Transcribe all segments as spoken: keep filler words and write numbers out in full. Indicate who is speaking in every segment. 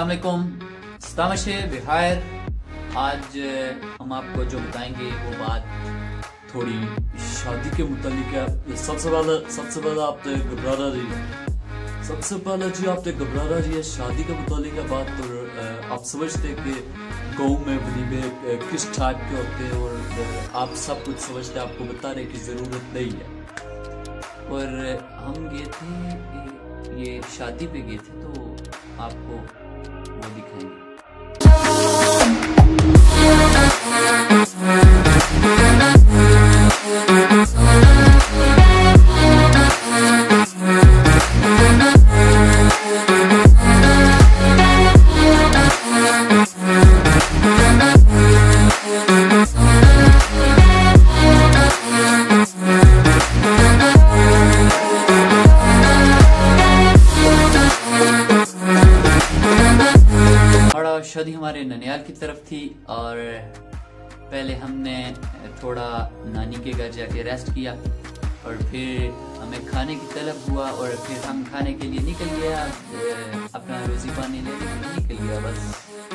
Speaker 1: अस्सलाम वालेकुम, स्तामशे बिहार। आज हम आपको जो बताएंगे वो बात थोड़ी शादी के मुतालिक है। सबसे पहले सबसे पहले आप तो घबरा रही है सबसे पहले जी आप तो घबरा रही है शादी के मुतालिक है बात। तो आप समझते कि गाँव में बनीबे किस टाइप के होते हैं और आप सब कुछ समझते, आपको बताने की ज़रूरत नहीं है। और हम गए थे, ये शादी पे गए थे, तो आपको वो दिखाएंगे। शादी हमारे ननियाल की तरफ थी और पहले हमने थोड़ा नानी के घर जाके रेस्ट किया और फिर हमें खाने की तलब हुआ और फिर हम खाने के लिए निकल गया, अपना रोजी पानी लेने के लिए निकल गया बस।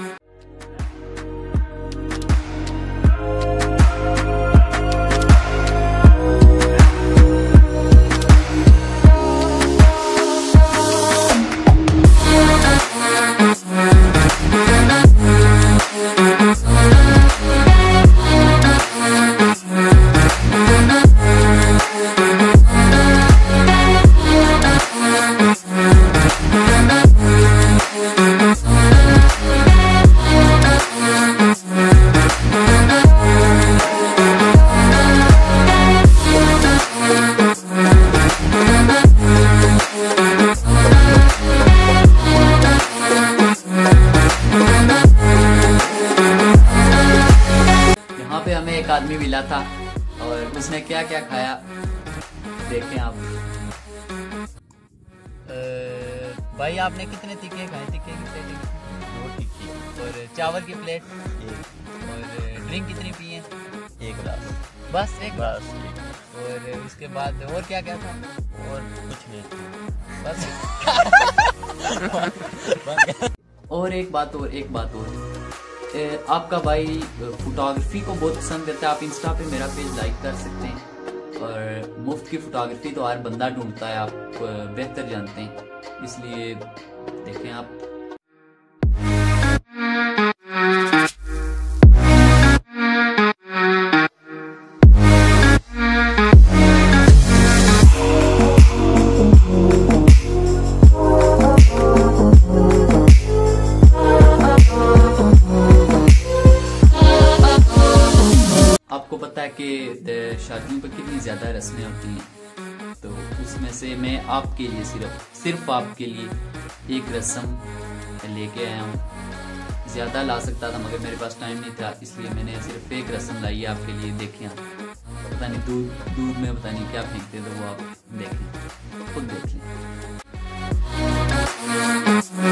Speaker 1: पे हमें एक आदमी मिला था और उसने क्या क्या खाया देखें आप। भाई आपने कितने तीखे खाए? तीखे की प्लेट? दो तीखे। और चावल की प्लेट? एक। और ड्रिंक कितनी पी है? एक गिलास। बस एक बस एक। और उसके बाद और क्या क्या था? और कुछ नहीं बस। और एक बात और एक बात और आपका भाई फोटोग्राफी को बहुत पसंद करता है। आप इंस्टा पे मेरा पेज लाइक कर सकते हैं। और मुफ्त की फोटोग्राफी तो हर बंदा ढूंढता है, आप बेहतर जानते हैं, इसलिए देखें आप। आपको पता है कि शादियों पर कितनी ज़्यादा रस्में होती हैं, तो उसमें से मैं आपके लिए सिर्फ सिर्फ आपके लिए एक रस्म लेके आया हूँ। ज़्यादा ला सकता था मगर मेरे पास टाइम नहीं था, इसलिए मैंने सिर्फ एक रस्म लाई है आपके लिए। देखिए आप, पता नहीं दूध दूध में पता नहीं क्या फेंकते, तो वो आप देखें, खुद देख लें।